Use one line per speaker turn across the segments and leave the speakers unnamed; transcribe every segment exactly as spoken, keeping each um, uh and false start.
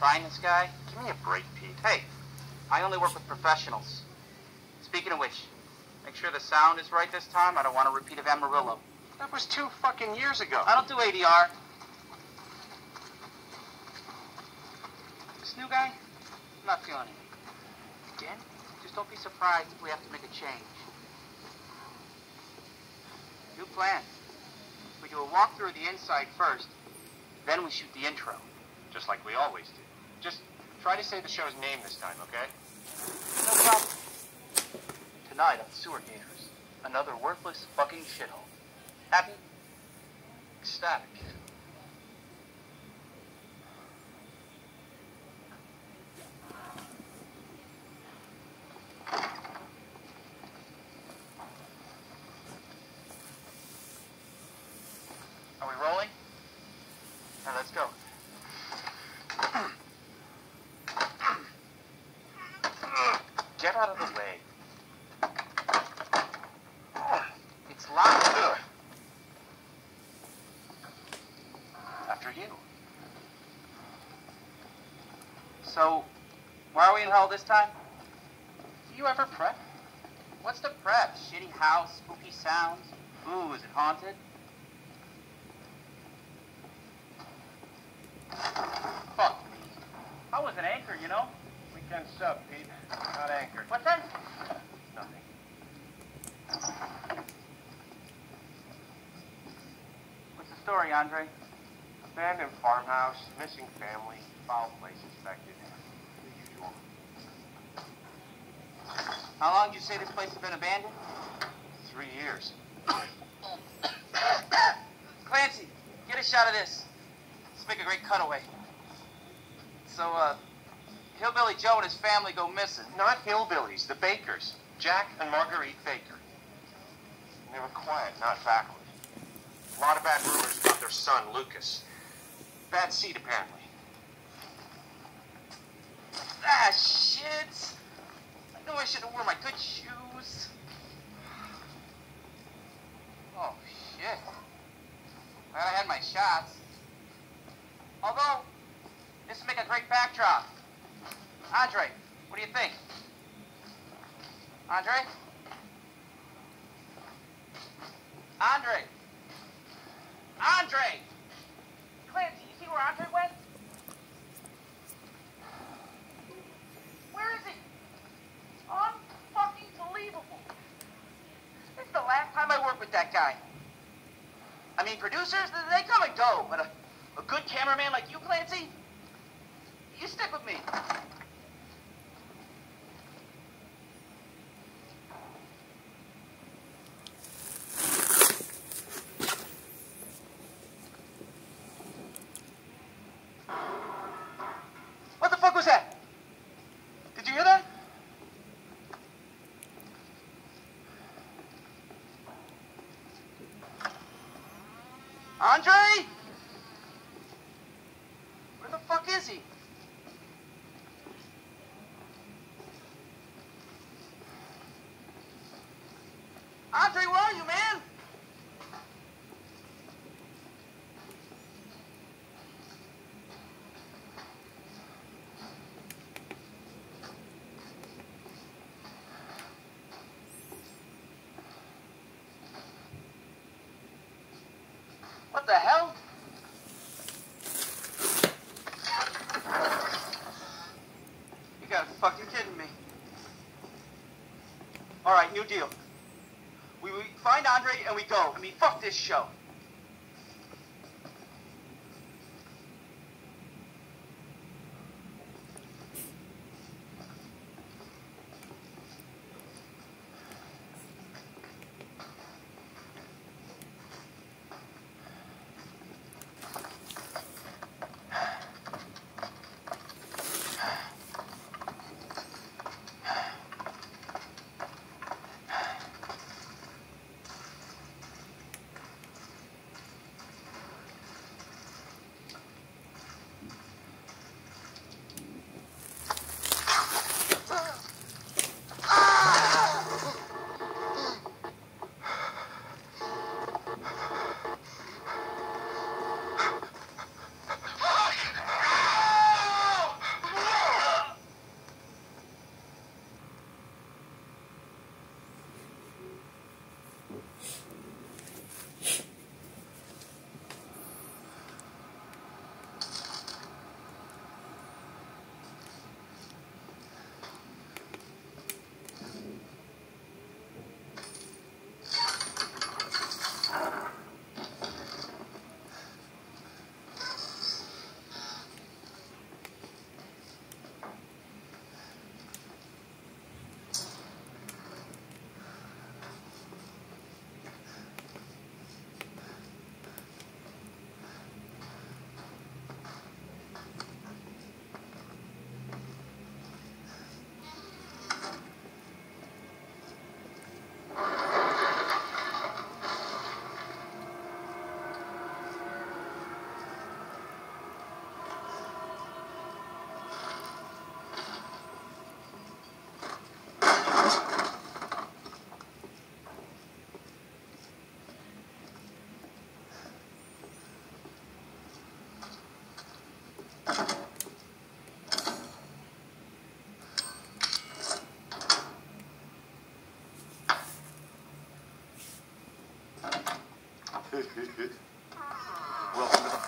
find this guy?
Give me a break, Pete.
Hey, I only work with professionals. Speaking of which, make sure the sound is right this time. I don't want a repeat of Amarillo.
That was two fucking years ago.
I don't do A D R. This new guy, I'm not feeling it. Again, just don't be surprised if we have to make a change. New plan. We do a walkthrough of the inside first, then we shoot the intro.
Just like we always do. Just try to say the show's name this time, okay?
No problem. Tonight on Sewer Gators, another worthless fucking shithole. Happy? Ecstatic. Are we rolling? Now let's go. Get out of the way. It's locked. After you. So, why are we in hell this time? Do you ever prep? What's the prep? Shitty house, spooky sounds, booze, and haunted? Fuck me. I was an anchor, you know?
Weekend sub, Pete. Not anchored.
What's that?
Nothing.
What's the story, Andre?
Abandoned farmhouse, missing family, foul place inspected. The usual.
How long did you say this place has been abandoned?
Three years.
Clancy, get a shot of this. Let's make a great cutaway. So, uh, Hillbilly Joe and his family go missing.
Not hillbillies, the Bakers. Jack and Marguerite Baker. And they were quiet, not backward. A lot of bad rumors about their son, Lucas. Bad seed, apparently.
Ah, shit. I know I should have worn my good shoes. Oh, shit. Glad I had my shots. Although, this would make a great backdrop. Andre, what do you think? Andre? Andre! Andre! Clancy, you see where Andre went? Where is he? Unfucking believable. This is the last time I worked with that guy. I mean, producers, they come and go, but a, a good cameraman like you, Clancy, you stick with me. What the fuck was that? Did you hear that? Andre? Where the fuck is he? Andre, where are you, man? What the hell? You gotta be fucking kidding me. All right, new deal. We, we find Andre and we go. I mean, fuck this show.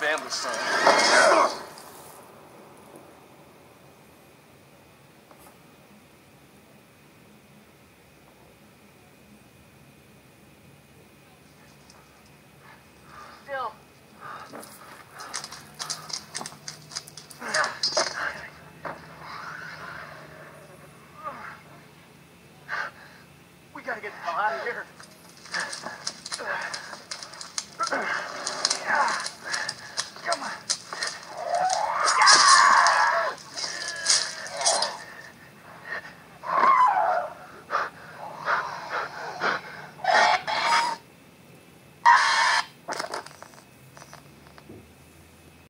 family, son.
Still. We gotta get the hell out of here.